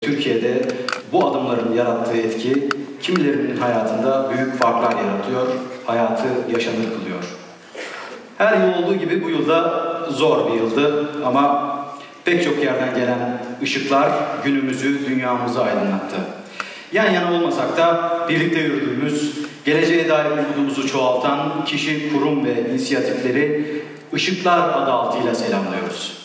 Türkiye'de bu adımların yarattığı etki kimilerinin hayatında büyük farklar yaratıyor, hayatı yaşanır kılıyor. Her yıl olduğu gibi bu yılda zor bir yıldı ama pek çok yerden gelen ışıklar günümüzü, dünyamızı aydınlattı. Yan yana olmasak da birlikte yürüdüğümüz, geleceğe dair umudumuzu çoğaltan kişi, kurum ve inisiyatifleri Işıklar adı altıyla selamlıyoruz.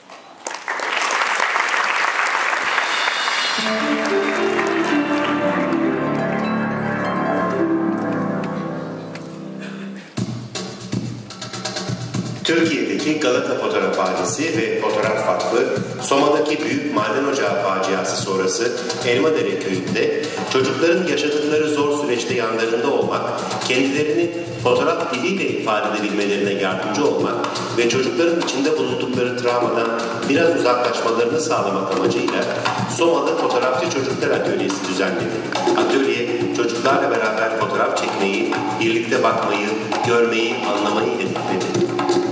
Türkiye'deki Galata Fotoğrafhanesi ve Fotoğraf Vakfı, Soma'daki büyük maden ocağı faciası sonrası Elmadere köyünde çocukların yaşadıkları zor süreçte yanlarında olmak, kendilerini fotoğraf diliyle ifade edebilmelerine yardımcı olmak ve çocukların içinde bulundukları travmadan biraz uzaklaşmalarını sağlamak amacıyla Somalı Fotoğrafçı Çocuklar Atölyesi düzenledi. Atölye, çocuklarla beraber fotoğraf çekmeyi, birlikte bakmayı, görmeyi, anlamayı hedefledi.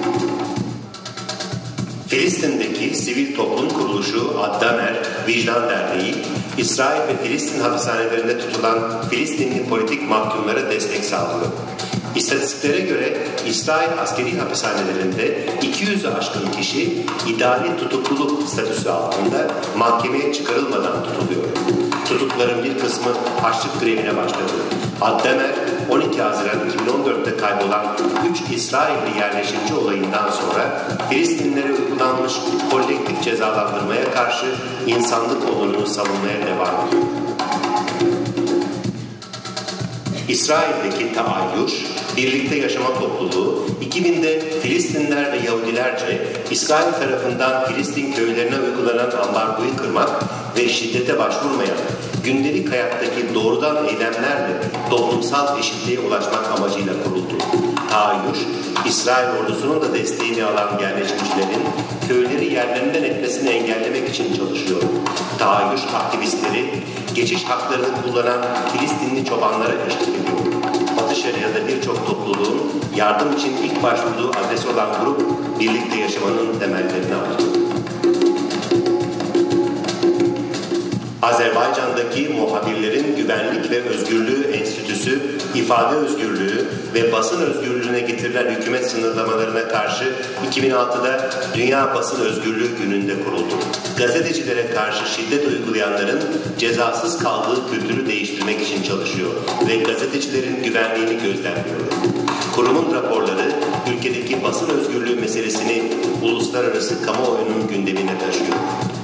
Filistin'deki sivil toplum kuruluşu Addamer Vicdan Derneği, İsrail ve Filistin hapishanelerinde tutulan Filistinli politik mahkumlara destek sağlıyor. İstatistiklere göre İsrail askeri hapishanelerinde 200'ü aşkın kişi idari tutukluluk statüsü altında mahkemeye çıkarılmadan tutuluyor. Tutukluların bir kısmı açlık grevine başladı. Addamer 12 Haziran 2014'te kaybolan 3 İsrailli yerleşimci olayından sonra Filistinlere uygulanmış kolektif cezalandırmaya karşı insanlık onurunu savunmaya devam ediyor. İsrail'deki Taayyuş, Birlikte Yaşama Topluluğu, 2000'de Filistinler ve Yahudilerce İsrail tarafından Filistin köylerine uygulanan ambargoyu kırmak ve şiddete başvurmayan, gündelik hayattaki doğrudan eylemlerle toplumsal eşitliğe ulaşmak amacıyla kuruldu. Taayyuş, İsrail ordusunun da desteğini alan yerleşimcilerin köyleri yerlerinden etmesini engellemek için çalışıyor. Taayyuş aktivistleri, geçiş haklarını kullanan Filistinli çobanlara eşlik ediyor. Batı Şeria'da birçok topluluğun yardım için ilk başvurduğu adresi olan grup, birlikte yaşamanın temellerini atıyor. Azerbaycan'daki Muhabirlerin Güvenlik ve Özgürlüğü Enstitüsü, ifade özgürlüğü ve basın özgürlüğüne getirilen hükümet sınırlamalarına karşı 2006'da Dünya Basın Özgürlüğü Günü'nde kuruldu. Gazetecilere karşı şiddet uygulayanların cezasız kaldığı kültürü değiştirmek için çalışıyor ve gazetecilerin güvenliğini gözlemliyor. Kurumun raporları ülkedeki basın özgürlüğü meselesini uluslararası kamuoyunun gündemine taşıyor.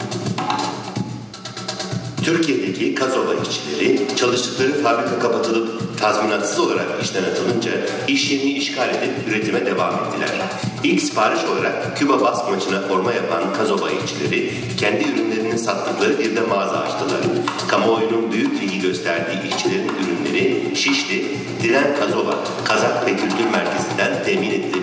Türkiye'deki Kazova işçileri çalıştıkları fabrika kapatılıp tazminatsız olarak işten atılınca iş yerini işgal edip üretime devam ettiler. İlk sipariş olarak Küba basmaçına forma yapan Kazova işçileri kendi ürünlerini sattıkları bir de mağaza açtılar. Kamuoyunun büyük ilgi gösterdiği işçilerin ürünleri Şişli, Diren Kazova Kazak ve Kültür Merkezi'nden temin edilir.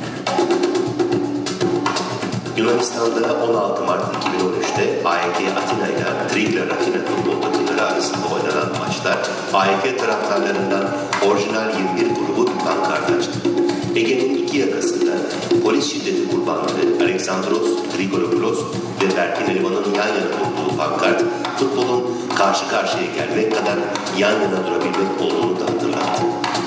Yunanistan'da 16 Mart 2013'te AEK Atina ile Trigla Rafina futbol takımları arasında oynanan maçta AEK taraftarlarından orijinal 21 grubu pankart açtı. Ege'nin iki yakasında polis şiddeti kurbanları Alexandros Grigoropoulos ve Berkin Elvan'ın yan yana durduğu pankart futbolun karşı karşıya gelmek kadar yan yana durabilmek olduğunu da hatırlattı.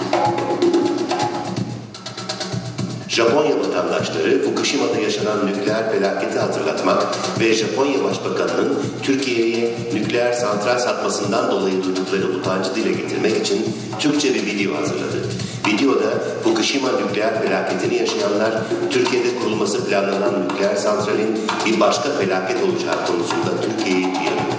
Japonya vatandaşları Fukushima'da yaşanan nükleer felaketi hatırlatmak ve Japonya Başbakanı'nın Türkiye'ye nükleer santral satmasından dolayı duydukları utancı dile getirmek için Türkçe bir video hazırladı. Videoda Fukushima nükleer felaketini yaşayanlar Türkiye'de kurulması planlanan nükleer santralin bir başka felaket olacağı konusunda Türkiye'yi uyarıyor.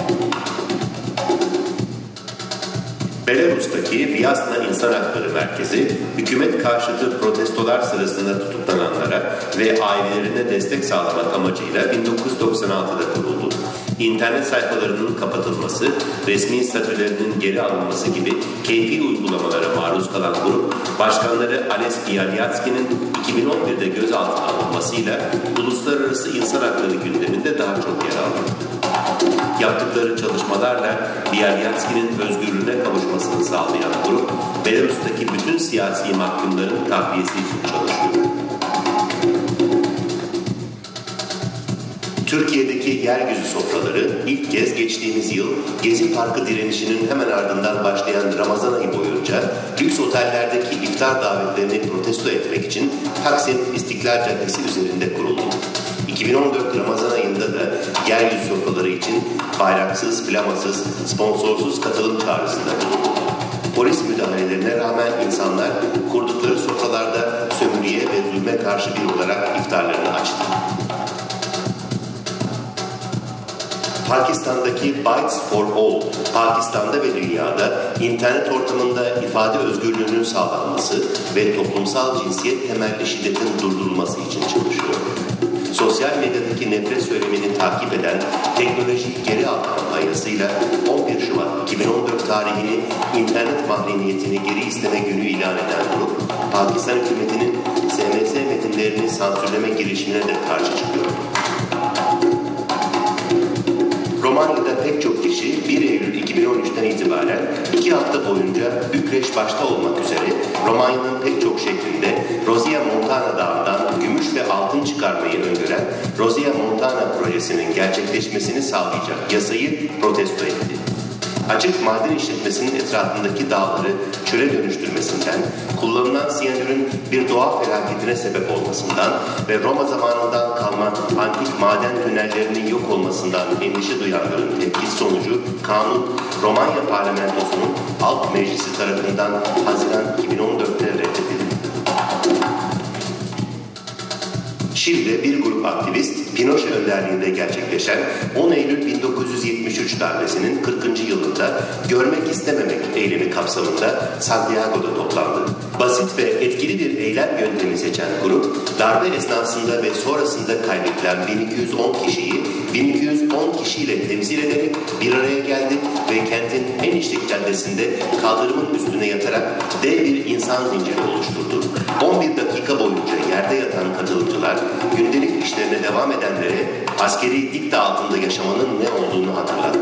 Belarus'taki Vyazna İnsan Hakları Merkezi, hükümet karşıtı protestolar sırasında tutuklananlara ve ailelerine destek sağlamak amacıyla 1996'da kuruldu. İnternet sayfalarının kapatılması, resmi statülerinin geri alınması gibi keyfi uygulamalara maruz kalan grup, başkanları Ales Bialyatsky'nin 2011'de gözaltına alınmasıyla uluslararası insan hakları gündeminde daha çok yer aldı. Yaptıkları çalışmalarla Bialyatsky'nin özgürlüğüne kavuşmasını sağlayan grup, Belarus'taki bütün siyasi mahkumların tahliyesi için çalışıyor. Türkiye'deki yeryüzü sofraları ilk kez geçtiğimiz yıl Gezi Parkı direnişinin hemen ardından başlayan Ramazan ayı boyunca lüks otellerdeki iftar davetlerini protesto etmek için Taksim İstiklal Caddesi üzerinde kuruldu. 2014 Ramazan ayında da yeryüzü sofraları için bayraksız, flamasız, sponsorsuz katılım çağrısında bulundu. Polis müdahalelerine rağmen insanlar kurdukları sofralarda sömürüye ve zulme karşı bir olarak iftarlarını açtı. Pakistan'daki Bites for All, Pakistan'da ve dünyada internet ortamında ifade özgürlüğünün sağlanması ve toplumsal cinsiyet temelli şiddetin durdurulması için çalışıyor. Sosyal medyadaki nefret söylemini takip eden teknolojiyi geri al kampanyasıyla 11 Şubat 2014 tarihini internet mahremiyetini geri isteme günü ilan eden grup, Pakistan hükümetinin SMS metinlerini sansürleme girişimine de karşı çıkıyor. Romanya'da pek çok kişi 1 Eylül 2013'ten itibaren 2 hafta boyunca Bükreş başta olmak üzere Romanya'nın pek çok şehrinde Rozia Montana Dağı'ndan gümüş ve altın çıkarmayı öngören Rozia Montana projesinin gerçekleşmesini sağlayacak yasayı protesto etti. Açık maden işletmesinin etrafındaki dağları çöle dönüştürmesinden, kullanılan siyanürün bir doğa felaketine sebep olmasından ve Roma zamanından kalma antik maden tünellerinin yok olmasından endişe duyanların tepkisi sonucu kanun Romanya Parlamentosu'nun alt meclisi tarafından Haziran 2014'te reddedildi. Şili'de bir grup aktivist, Pinochet önderliğinde gerçekleşen 10 Eylül 1973 darbesinin 40. yılında görmek istememek eylemi kapsamında Santiago'da toplandı. Basit ve etkili bir eylem yöntemi seçen grup, darbe esnasında ve sonrasında kaybedilen 1210 kişiyi 1210 kişiyle temsil ederek bir araya geldi ve kentin en işlek caddesinde kaldırımın üstüne yatarak dev bir insan zinciri oluşturdu. 11 dakika boyunca yerde yatan katılımcılar, gündelik işlerine devam edenlere askeri dikta altında yaşamanın ne olduğunu hatırlattı.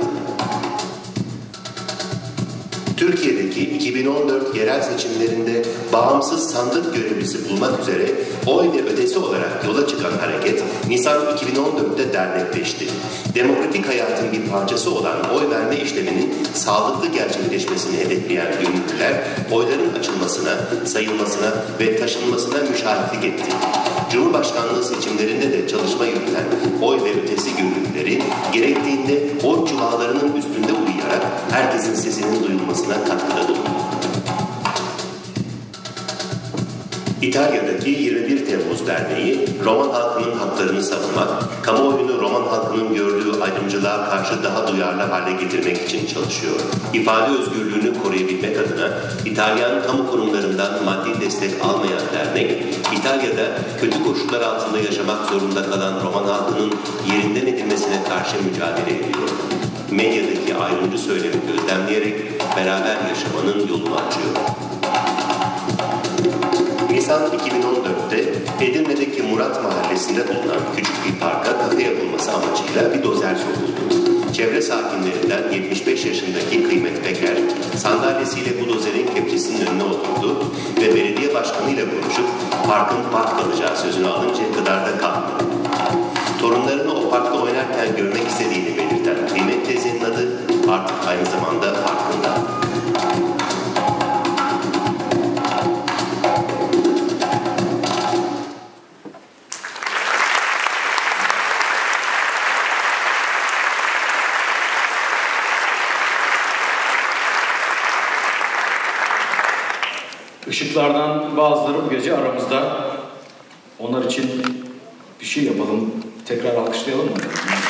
Türkiye'deki 2014 yerel seçimlerinde bağımsız sandık görevlisi bulmak üzere oy ve ötesi olarak yola çıkan hareket Nisan 2014'te dernekleşti. Demokratik hayatın bir parçası olan oy verme işleminin sağlıklı gerçekleşmesini hedefleyen gönüllüler oyların açılmasına, sayılmasına ve taşınmasına müşahitlik etti. Cumhurbaşkanlığı seçimlerinde de çalışma yürüten oy ve ötesi gönüllüleri gerektiğinde oy çuvallarının üstünde uyuyarak herkesin sesinin duyulmasına katkıda bulundu. İtalya'daki 21 Temmuz Derneği, Roman halkının haklarını savunmak, kamuoyunu Roman halkının gördüğü ayrımcılığa karşı daha duyarlı hale getirmek için çalışıyor. İfade özgürlüğünü koruyabilmek adına İtalyan kamu kurumlarından maddi destek almayan dernek, İtalya'da kötü koşullar altında yaşamak zorunda kalan Roman halkının yerinden edilmesine karşı mücadele ediyor. Medyadaki ayrımcı söylemi gözlemleyerek beraber yaşamanın yolunu açıyor. Nisan 2014'te Edirne'deki Murat Mahallesi'nde bulunan küçük bir parka kafe yapılması amacıyla bir dozer sokuldu. Çevre sakinlerinden 75 yaşındaki Kıymet Peker, sandalyesiyle bu dozerin kepçesinin önüne oturdu ve belediye başkanıyla konuşup parkın park kalacağı sözünü alıncaya kadar da kalmadı. Torunlarını o parkta oynarken görmek istediğini belirten Kıymet teyzenin adı artık aynı zamanda parkında. Işıklardan bazıları bu gece aramızda. Onlar için bir şey yapalım. Tekrar alkışlayalım mı?